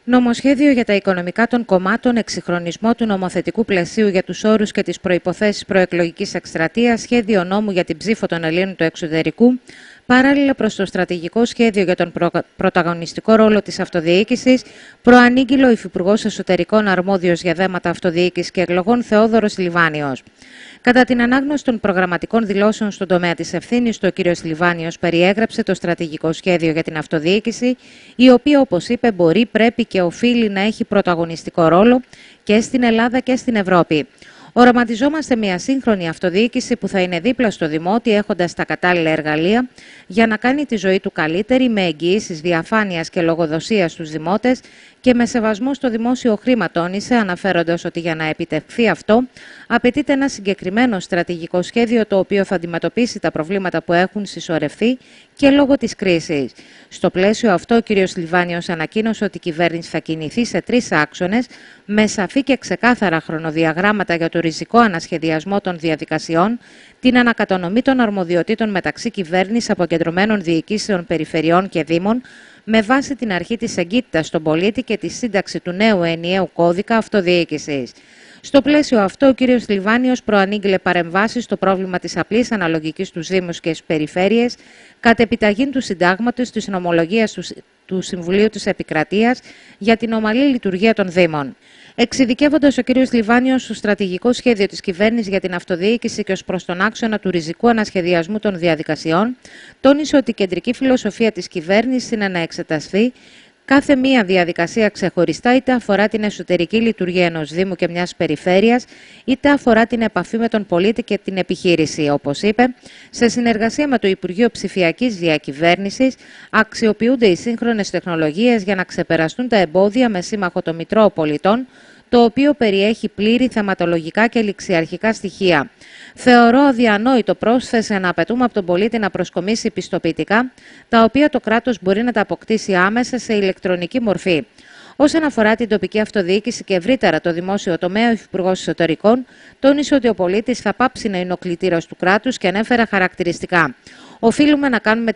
Νομοσχέδιο για τα οικονομικά των κομμάτων, εξυγχρονισμό του νομοθετικού πλαισίου για τους όρους και τις προϋποθέσεις προεκλογικής εκστρατείας, σχέδιο νόμου για την ψήφο των Ελλήνων του εξωτερικού, παράλληλα προς το στρατηγικό σχέδιο για τον πρωταγωνιστικό ρόλο της αυτοδιοίκησης, προανήγγειλε ο Υφυπουργός Εσωτερικών αρμόδιος για θέματα αυτοδιοίκησης και εκλογών Θεόδωρος Λιβάνιος. Κατά την ανάγνωση των προγραμματικών δηλώσεων στον τομέα της ευθύνης, ο κ. Λιβάνιος περιέγραψε το στρατηγικό σχέδιο για την αυτοδιοίκηση, η οποία, όπως είπε, μπορεί, πρέπει και οφείλει να έχει πρωταγωνιστικό ρόλο και στην Ελλάδα και στην Ευρώπη. Οραματιζόμαστε μια σύγχρονη αυτοδιοίκηση που θα είναι δίπλα στο δημότη, έχοντας τα κατάλληλα εργαλεία για να κάνει τη ζωή του καλύτερη, με εγγυήσεις διαφάνειας και λογοδοσίας στους δημότες και με σεβασμό στο δημόσιο χρήμα, τόνισε, αναφέροντας ότι για να επιτευχθεί αυτό απαιτείται ένα συγκεκριμένο στρατηγικό σχέδιο, το οποίο θα αντιμετωπίσει τα προβλήματα που έχουν συσσωρευθεί και λόγω της κρίσης. Στο πλαίσιο αυτό, ο κ. Λιβάνιος ανακοίνωσε ότι η κυβέρνηση θα κινηθεί σε 3 άξονες με σαφή και ξεκάθαρα χρονοδιαγράμματα για το ριζικό ανασχεδιασμό των διαδικασιών, την ανακατανομή των αρμοδιοτήτων μεταξύ κυβέρνησης, αποκεντρωμένων διοικήσεων, περιφερειών και δήμων, με βάση την αρχή της εγκύτητας στον πολίτη και τη σύνταξη του νέου ενιαίου κώδικα αυτοδιοίκησης. Στο πλαίσιο αυτό, ο κ. Λιβάνιος προανήγγειλε παρεμβάσεις στο πρόβλημα της απλής αναλογικής στους Δήμους και στις περιφέρειες, κατ' επιταγή του Συντάγματος, της νομολογίας του Συμβουλίου της Επικρατείας για την ομαλή λειτουργία των Δήμων. Εξειδικεύοντας ο κ. Λιβάνιος στο στρατηγικό σχέδιο της κυβέρνησης για την αυτοδιοίκηση και ως προς τον άξονα του ριζικού ανασχεδιασμού των διαδικασιών, τόνισε ότι η κεντρική φιλοσοφία της κυβέρνησης είναι να εξεταστεί κάθε μία διαδικασία ξεχωριστά, είτε αφορά την εσωτερική λειτουργία ενός Δήμου και μιας περιφέρειας, είτε αφορά την επαφή με τον πολίτη και την επιχείρηση. Όπως είπε, σε συνεργασία με το Υπουργείο Ψηφιακής Διακυβέρνησης, αξιοποιούνται οι σύγχρονες τεχνολογίες για να ξεπεραστούν τα εμπόδια, με σύμμαχο το Μητρό Πολιτών, το οποίο περιέχει πλήρη θεματολογικά και ληξιαρχικά στοιχεία. Θεωρώ αδιανόητο, πρόσθεσε, να απαιτούμε από τον πολίτη να προσκομίσει πιστοποιητικά, τα οποία το κράτος μπορεί να τα αποκτήσει άμεσα σε ηλεκτρονική μορφή. Όσον αφορά την τοπική αυτοδιοίκηση και ευρύτερα το δημόσιο τομέα, ο Υφυπουργός Εσωτερικών τόνισε ότι ο πολίτης θα πάψει να είναι ο κλητήρας του κράτους και ανέφερε χαρακτηριστικά. Οφείλουμε να κάνουμε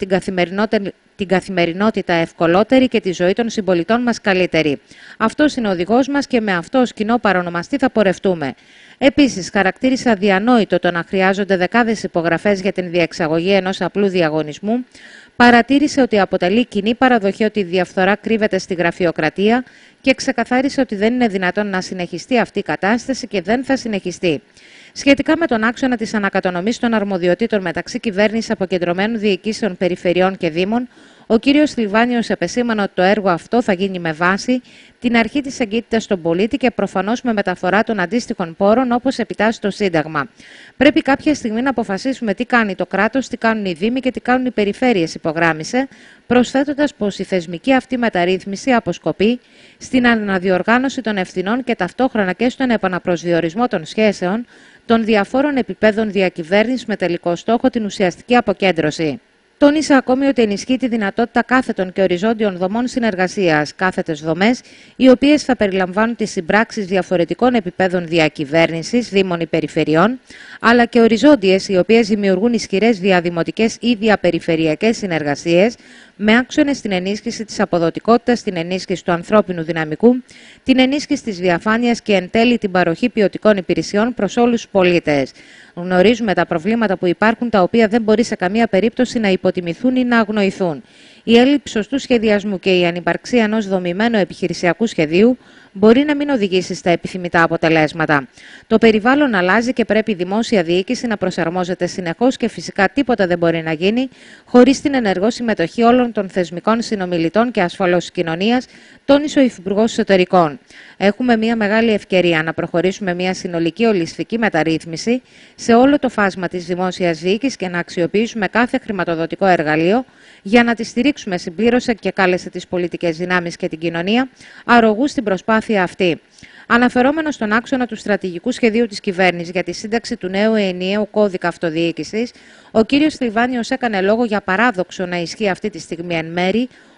την καθημερινότητα ευκολότερη και τη ζωή των συμπολιτών μας καλύτερη. Αυτός είναι ο οδηγός μας και με αυτό ως κοινό παρονομαστή θα πορευτούμε. Επίσης, χαρακτήρισε αδιανόητο το να χρειάζονται δεκάδες υπογραφές για την διεξαγωγή ενός απλού διαγωνισμού. Παρατήρησε ότι αποτελεί κοινή παραδοχή ότι η διαφθορά κρύβεται στη γραφειοκρατία και ξεκαθάρισε ότι δεν είναι δυνατόν να συνεχιστεί αυτή η κατάσταση και δεν θα συνεχιστεί. Σχετικά με τον άξονα της ανακατανομής των αρμοδιοτήτων μεταξύ κυβέρνησης, αποκεντρωμένων διοικήσεων, περιφερειών και δήμων, ο κ. Λιβάνιος επεσήμανε ότι το έργο αυτό θα γίνει με βάση την αρχή της εγκύτητας στον πολίτη και προφανώς με μεταφορά των αντίστοιχων πόρων, όπως επιτάσσει το Σύνταγμα. Πρέπει κάποια στιγμή να αποφασίσουμε τι κάνει το κράτος, τι κάνουν οι Δήμοι και τι κάνουν οι περιφέρειες, υπογράμμισε, προσθέτοντας πως η θεσμική αυτή μεταρρύθμιση αποσκοπεί στην αναδιοργάνωση των ευθυνών και ταυτόχρονα και στον επαναπροσδιορισμό των σχέσεων των διαφόρων επιπέδων διακυβέρνησης, με τελικό στόχο την ουσιαστική αποκέντρωση. Τόνισε ακόμη ότι ενισχύει τη δυνατότητα κάθετων και οριζόντιων δομών συνεργασίας, κάθετες δομές, οι οποίες θα περιλαμβάνουν τις συμπράξεις διαφορετικών επιπέδων διακυβέρνησης, δήμων ή περιφερειών, αλλά και οριζόντιες, οι οποίες δημιουργούν ισχυρές διαδημοτικές ή διαπεριφερειακές συνεργασίες, με άξονες την ενίσχυση της αποδοτικότητας, την ενίσχυση του ανθρώπινου δυναμικού, την ενίσχυση της διαφάνειας και εν τέλει την παροχή ποιοτικών υπηρεσιών προς όλους τους πολίτες. Γνωρίζουμε τα προβλήματα που υπάρχουν, τα οποία δεν μπορεί σε καμία περίπτωση να υποτιμηθούν ή να αγνοηθούν. Η έλλειψη σωστού σχεδιασμού και η ανυπαρξία ενός δομημένου επιχειρησιακού σχεδίου μπορεί να μην οδηγήσει στα επιθυμητά αποτελέσματα. Το περιβάλλον αλλάζει και πρέπει η δημόσια διοίκηση να προσαρμόζεται συνεχώς και φυσικά τίποτα δεν μπορεί να γίνει χωρίς την ενεργό συμμετοχή όλων των θεσμικών συνομιλητών και ασφαλώς της κοινωνίας, τόνισε ο Υφυπουργός Εσωτερικών. Έχουμε μια μεγάλη ευκαιρία να προχωρήσουμε μια συνολική ολιστική μεταρρύθμιση σε όλο το φάσμα της δημόσιας διοίκησης και να αξιοποιήσουμε κάθε χρηματοδοτικό εργαλείο για να τη στηρίξουμε, συμπλήρωσε και κάλεσε τις πολιτικές δυνάμεις και την κοινωνία αρρωγού στην προσπάθεια αυτή. Αναφερόμενο στον άξονα του στρατηγικού σχεδίου της κυβέρνησης για τη σύνταξη του νέου ενιαίου κώδικα αυτοδιοίκησης, ο κ. Λιβάνιος έκανε λόγο για παράδοξο να ισχύει αυτή τη στιγμή εν μέρη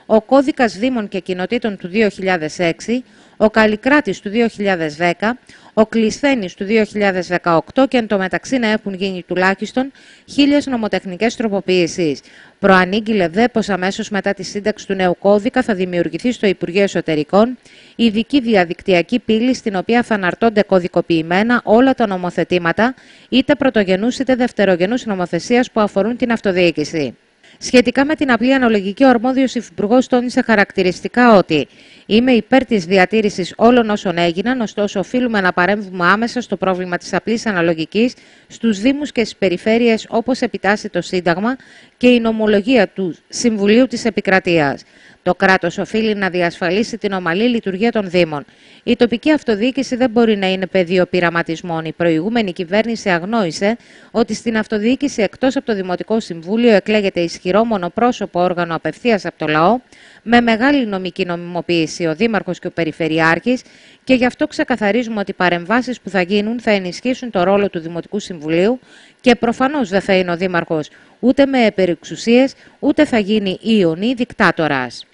ο Κώδικας Δήμων και Κοινοτήτων του 2006, ο Καλλικράτης του 2010, ο Κλεισθένης του 2018 και εν τω μεταξύ να έχουν γίνει τουλάχιστον 1.000 νομοτεχνικές τροποποιήσεις. Προανήγγειλε δε πως αμέσως μετά τη σύνταξη του νέου κώδικα θα δημιουργηθεί στο Υπουργείο Εσωτερικών ειδική διαδικτυακή πύλη στην οποία θα αναρτώνται κωδικοποιημένα όλα τα νομοθετήματα είτε πρωτογενούς είτε δευτερογενούς νομοθεσίας που αφορούν την αυτοδιοίκηση. Σχετικά με την απλή αναλογική, ο αρμόδιος υφυπουργός τόνισε χαρακτηριστικά ότι «Είμαι υπέρ της διατήρησης όλων όσων έγιναν, ωστόσο οφείλουμε να παρέμβουμε άμεσα στο πρόβλημα της απλής αναλογικής στους Δήμους και στις περιφέρειες όπως επιτάσσει το Σύνταγμα και η νομολογία του Συμβουλίου της Επικρατείας. Το κράτος οφείλει να διασφαλίσει την ομαλή λειτουργία των Δήμων. Η τοπική αυτοδιοίκηση δεν μπορεί να είναι πεδίο πειραματισμών. Η προηγούμενη κυβέρνηση αγνόησε ότι στην αυτοδιοίκηση εκτός από το Δημοτικό Συμβούλιο εκλέγεται ισχυρό μονοπρόσωπο όργανο απευθείας από το λαό, με μεγάλη νομική νομιμοποίηση ο Δήμαρχος και ο Περιφερειάρχης και γι' αυτό ξεκαθαρίζουμε ότι οι παρεμβάσεις που θα γίνουν θα ενισχύσουν το ρόλο του Δημοτικού Συμβουλίου και προφανώς δεν θα είναι ο Δήμαρχος ούτε με επερεξουσίες, ούτε θα γίνει Ιωνή δικτάτορας.